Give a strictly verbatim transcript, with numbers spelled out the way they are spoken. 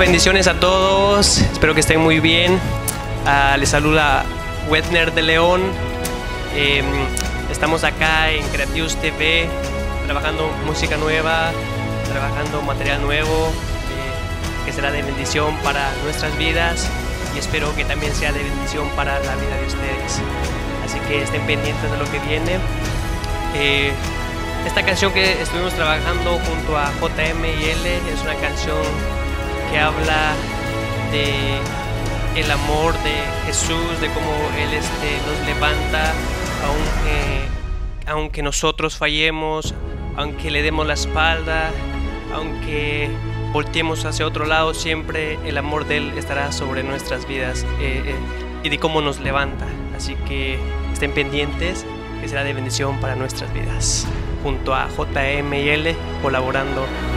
bendiciones a todos. Espero que estén muy bien. Uh, les saluda Wedner de León. Eh, estamos acá en Creativos T V, trabajando música nueva, trabajando material nuevo, eh, que será de bendición para nuestras vidas, y espero que también sea de bendición para la vida de ustedes. Así que estén pendientes de lo que viene. Eh, esta canción que estuvimos trabajando junto a J M y L es una canción que habla de el amor de Jesús, de cómo Él este, nos levanta, aunque, aunque nosotros fallemos, aunque le demos la espalda, aunque volteemos hacia otro lado, siempre el amor de Él estará sobre nuestras vidas, eh, eh, y de cómo nos levanta. Así que estén pendientes, que será de bendición para nuestras vidas, junto a J M y L colaborando